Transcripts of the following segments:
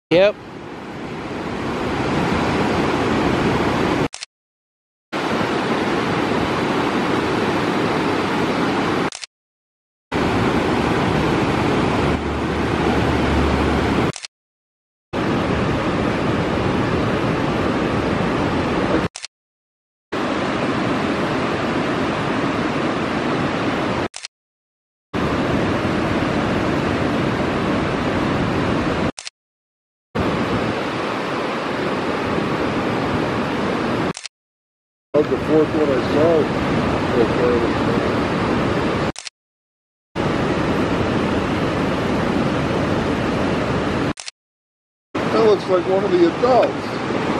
Yep. The fourth one I saw. That looks like one of the adults.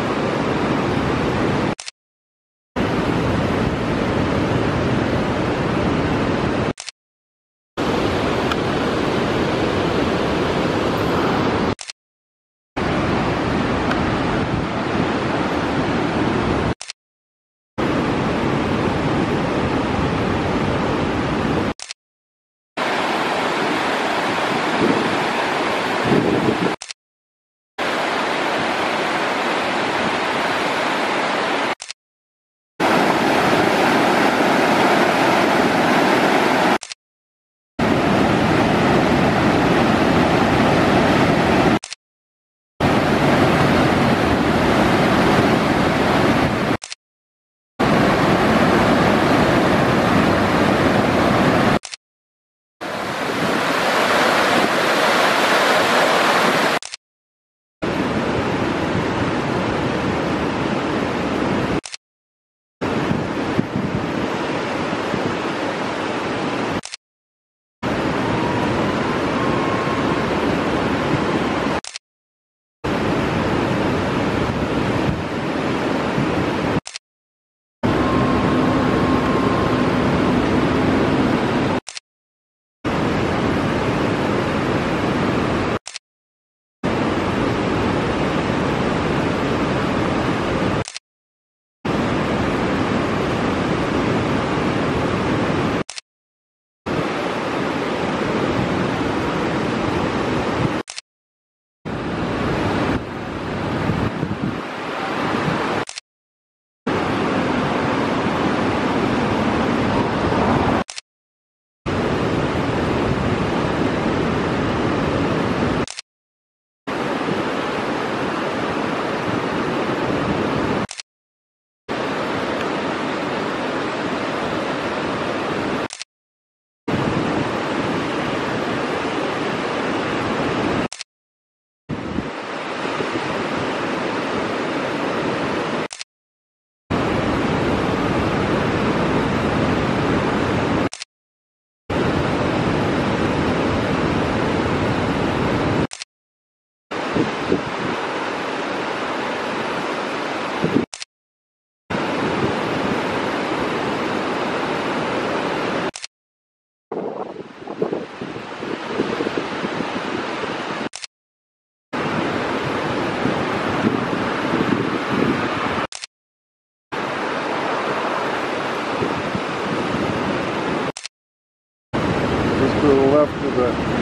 Just to the left of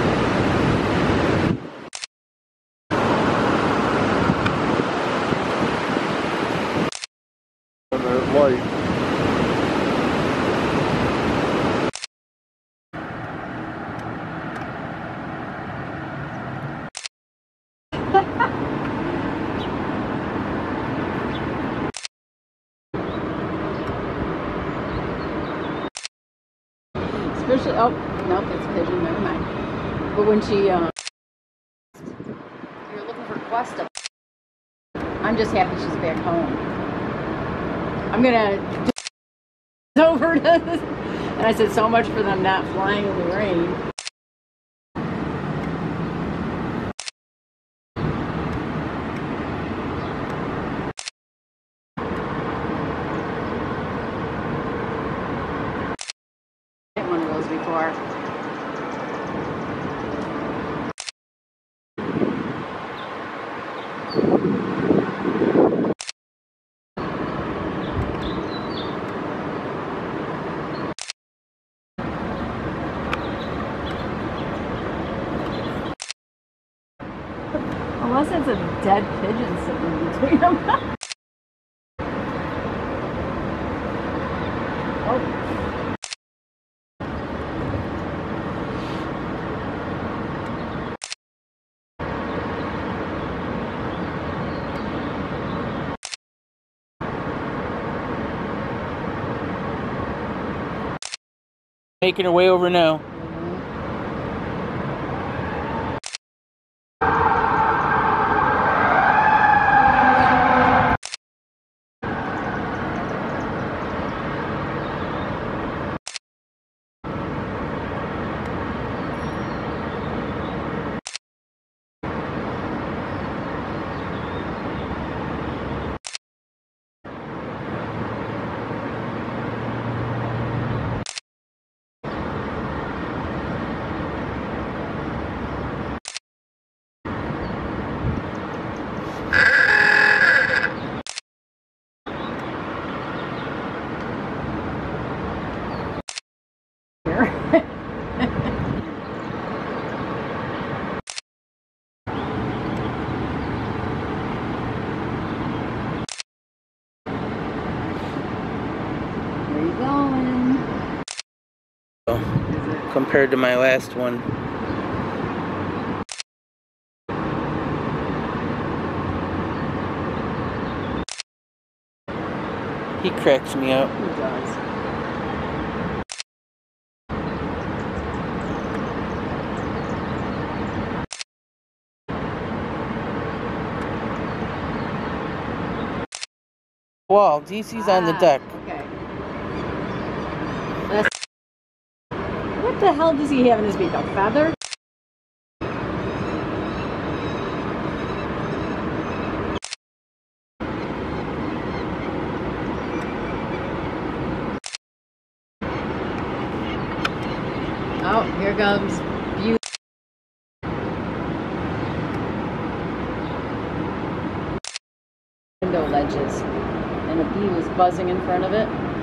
that light. Especially, oh, nope, it's pigeon, never mind. But when she, you're looking for Questa. I'm just happy she's back home. I'm gonna do over to, and I said so much for them not flying in the rain. One of those before. Unless it's a dead pigeon sitting in between them. Oh. Making her way over now. Where you going? Compared to my last one. He cracks me up. He does. Wall, DC's on the deck. Okay. What the hell does he have in his beak? A feather? Oh, here comes Beauty. Window ledges. And a bee was buzzing in front of it.